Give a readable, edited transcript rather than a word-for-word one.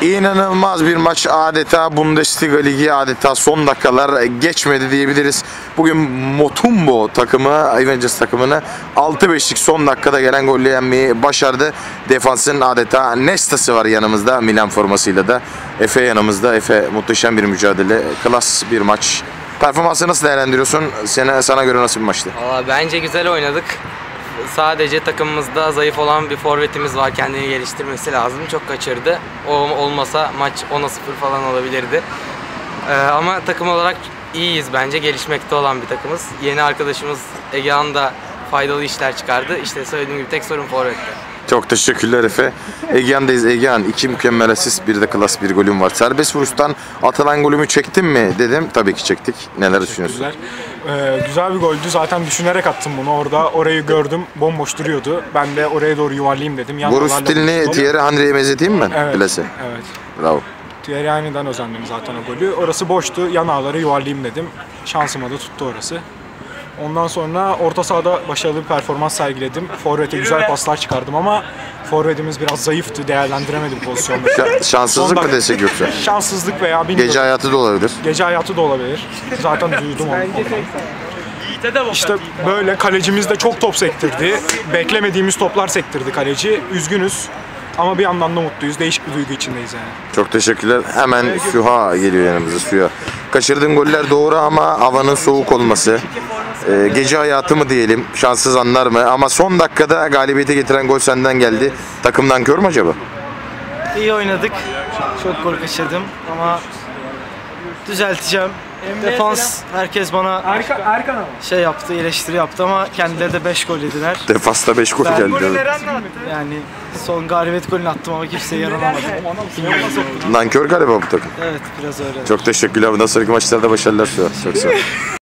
İnanılmaz bir maç, adeta Bundesliga Ligi, adeta son dakikalar geçmedi diyebiliriz. Bugün Motumbo takımı, Avengers takımını 6-5'lik son dakikada gelen golle yenmeyi başardı. Defansın adeta Nesta'sı var yanımızda, Milan formasıyla da. Efe yanımızda. Efe, muhteşem bir mücadele, klas bir maç. Performansı nasıl değerlendiriyorsun? Sana göre nasıl bir maçtı? Valla bence güzel oynadık. Sadece takımımızda zayıf olan bir forvetimiz var. Kendini geliştirmesi lazım. Çok kaçırdı. O olmasa maç 10'a 0 falan olabilirdi. Ama takım olarak iyiyiz bence. Gelişmekte olan bir takımız. Yeni arkadaşımız Egehan da faydalı işler çıkardı. İşte söylediğim gibi tek sorun forvette. Çok teşekkürler Efe. Egehan'dayız. Egehan, 2 mükemmel asist, bir de klas bir golüm var. Serbest vuruştan atılan golümü çektin mi dedim. Tabii ki çektik. Neler düşünüyorsun? Güzel bir goldü. Zaten düşünerek attım bunu orada. Orayı gördüm. Bomboş duruyordu. Ben de oraya doğru yuvarlayayım dedim. Vuruş stilini Thierry Henry'e benzeteyim mi? Evet. Plase. Evet. Bravo. Thierry Henry'den özendim zaten o golü. Orası boştu. Yan ağları yuvarlayayım dedim. Şansıma da tuttu orası. Ondan sonra orta sahada başarılı bir performans sergiledim. Forvet'e güzel paslar çıkardım ama forvetimiz biraz zayıftı. Değerlendiremedim pozisyonları. Şanssızlık mı desek yoksa? Şanssızlık veya bilmiyorum. Gece hayatı da olabilir. Gece hayatı da olabilir. Zaten duydum onu. İşte böyle kalecimiz de çok top sektirdi. Beklemediğimiz toplar sektirdi kaleci. Üzgünüz ama bir yandan da mutluyuz. Değişik bir duygu içindeyiz yani. Çok teşekkürler. Hemen Süha geliyor yanımıza, Süha. Kaçırdığın goller doğru ama havanın soğuk olması. Gece hayatı mı diyelim, şanssız anlar mı? Ama son dakikada galibiyete getiren gol senden geldi. Takımdan kör mü acaba? İyi oynadık. Çok gol kaçırdım ama düzelteceğim. Defans herkes bana şey yaptı, eleştiri yaptı ama kendileri de 5 gol yediler. Defasta 5 gol geldi. Yani son galibiyet golünü attım ama kimseye yaranamadım. Nankör galiba bu takım. Evet, biraz öyle. Çok teşekkürler. Bundan sonraki maçlarda başarılar Süha. Çok sağ ol.